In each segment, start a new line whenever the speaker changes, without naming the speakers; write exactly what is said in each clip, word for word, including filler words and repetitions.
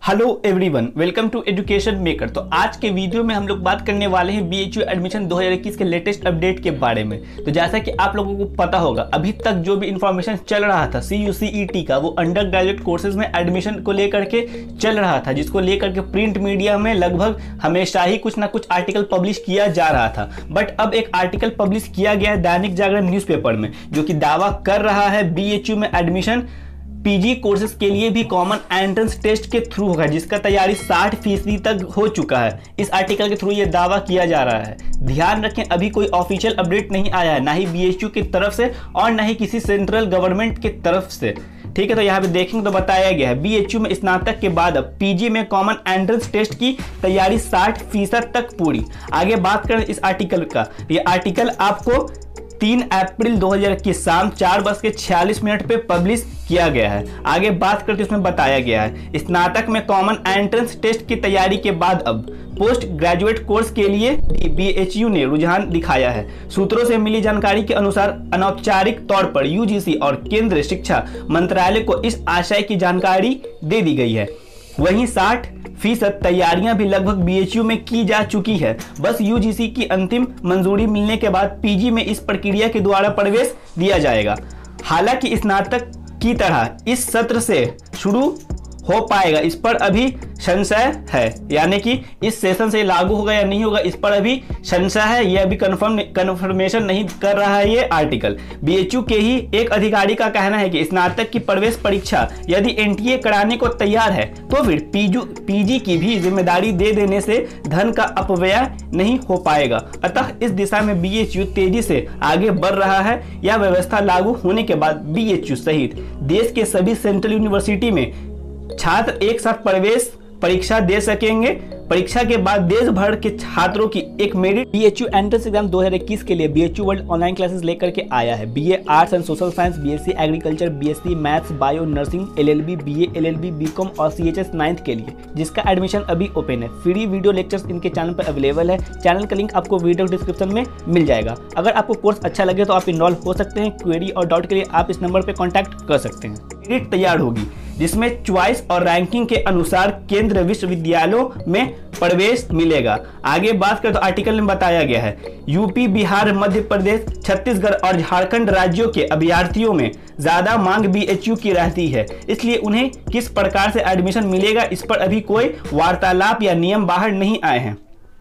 Hello everyone, welcome to education maker. तो आज के वीडियो में हम लोग बात करने वाले हैं बीएचयू एडमिशन दो हज़ार इक्कीस के लेटेस्ट अपडेट के बारे में। तो जैसा कि आप लोगों को पता होगा, अभी तक जो भी इंफॉर्मेशन चल रहा था सी यू सी ई टी का, वो अंडर ग्रेजुएट कोर्सेज में एडमिशन को लेकर के चल रहा था, जिसको लेकर के प्रिंट मीडिया में लगभग हमेशा ही कुछ ना कुछ आर्टिकल पब्लिश किया जा रहा था। बट अब एक आर्टिकल पब्लिश किया गया है दैनिक जागरण न्यूज़पेपर में, जो कि दावा कर रहा है बीएचयू में एडमिशन पीजी कोर्सेज के लिए भी कॉमन एंट्रेंस टेस्ट के थ्रू होगा, जिसका तैयारी साठ फीसदी तक हो चुका है। इस आर्टिकल के थ्रू ये दावा किया जा रहा है। ध्यान रखें, अभी कोई ऑफिशियल अपडेट नहीं आया है, ना ही बीएचयू की तरफ से और ना ही किसी सेंट्रल गवर्नमेंट की तरफ से। ठीक है, तो यहाँ पे देखेंगे तो बताया गया है बीएचयू में स्नातक के बाद अब पीजी में कॉमन एंट्रेंस टेस्ट की तैयारी साठ फीसद तक पूरी। आगे बात करें इस आर्टिकल का, ये आर्टिकल आपको तीन अप्रैल दो हज़ार इक्कीस शाम चार बज के छियालीस मिनट पे पब्लिश किया गया है। आगे बात करते इसमें बताया गया है स्नातक में कॉमन एंट्रेंस टेस्ट की तैयारी के बाद अब पोस्ट ग्रेजुएट कोर्स के लिए बीएचयू ने रुझान दिखाया है। सूत्रों से मिली जानकारी के अनुसार अनौपचारिक तौर पर यूजीसी और केंद्रीय शिक्षा मंत्रालय को इस आशय की जानकारी दे दी गई है। वहीं साठ फीसद तैयारियां भी लगभग बीएचयू में की जा चुकी है। बस यूजीसी की अंतिम मंजूरी मिलने के बाद पीजी में इस प्रक्रिया के द्वारा प्रवेश दिया जाएगा। हालांकि स्नातक की तरह इस सत्र से शुरू हो पाएगा, इस पर अभी संशय है, यानी कि इस सेशन से लागू होगा या नहीं होगा, इस पर अभी संशय है। यह अभी कंफर्म कंफर्मेशन नहीं कर रहा है ये आर्टिकल। बीएचयू के ही एक अधिकारी का कहना है कि स्नातक की प्रवेश परीक्षा यदि एनटीए कराने को तैयार है तो फिर पीजू पीजी की भी जिम्मेदारी दे देने से धन का अपव्यय नहीं हो पाएगा। अतः इस दिशा में बीएचयू तेजी से आगे बढ़ रहा है। यह व्यवस्था लागू होने के बाद बीएचयू सहित देश के सभी सेंट्रल यूनिवर्सिटी में छात्र एक साथ प्रवेश परीक्षा दे सकेंगे। परीक्षा के बाद देश भर के छात्रों की एक मेरिट बीएचयू एंट्रेंस एग्जाम दो हज़ार इक्कीस के लिए बीएचयू वर्ल्ड ऑनलाइन क्लासेस लेकर के आया है। BA arts and social science, BSc agriculture, BSc maths, bio, nursing, LLB, BA, LLB, BCom और सीएचएस नाइन्थ के लिए, जिसका एडमिशन अभी ओपन है। फ्री वीडियो लेक्चर्स इनके चैनल पर अवेलेबल है। चैनल का लिंक आपको वीडियो डिस्क्रिप्शन में मिल जाएगा। अगर आपको कोर्स अच्छा लगे तो आप इनरोल हो सकते हैं। क्वेरी और डाउट के लिए आप इस नंबर पर कॉन्टैक्ट कर सकते हैं। मेरिट तैयार होगी, जिसमें चॉइस और रैंकिंग के अनुसार केंद्रीय विश्वविद्यालयों में प्रवेश मिलेगा। आगे बात करें तो आर्टिकल में बताया गया है यूपी, बिहार, मध्य प्रदेश, छत्तीसगढ़ और झारखंड राज्यों के अभ्यर्थियों में ज्यादा मांग बीएचयू की रहती है, इसलिए उन्हें किस प्रकार से एडमिशन मिलेगा इस पर अभी कोई वार्तालाप या नियम बाहर नहीं आए हैं।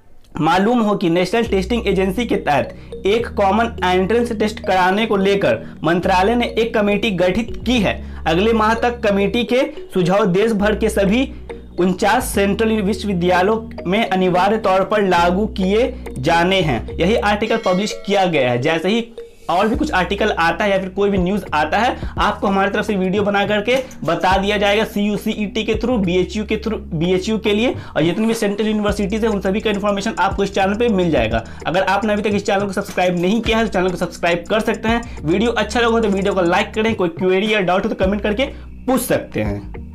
मालूम हो कि नेशनल टेस्टिंग एजेंसी के तहत एक कॉमन एंट्रेंस टेस्ट कराने को लेकर मंत्रालय ने एक कमेटी गठित की है। अगले माह तक कमेटी के सुझाव देश भर के सभी उनचास सेंट्रल विश्वविद्यालयों में अनिवार्य तौर पर लागू किए जाने हैं। यही आर्टिकल पब्लिश किया गया है। जैसे ही और भी कुछ आर्टिकल आता है या फिर कोई भी न्यूज आता है, आपको हमारी तरफ से वीडियो बना करके बता दिया जाएगा C U C E T के थ्रू, बीएचयू के थ्रू, बीएचयू के लिए, और जितनी भी सेंट्रल यूनिवर्सिटीज है उन सभी का इन्फॉर्मेशन आपको इस चैनल पे मिल जाएगा। अगर आपने अभी तक इस चैनल को सब्सक्राइब नहीं किया है तो चैनल को सब्सक्राइब कर सकते हैं। वीडियो अच्छा लगा तो वीडियो को लाइक करें। कोई क्वेरी या डाउट हो तो कमेंट करके पूछ सकते हैं।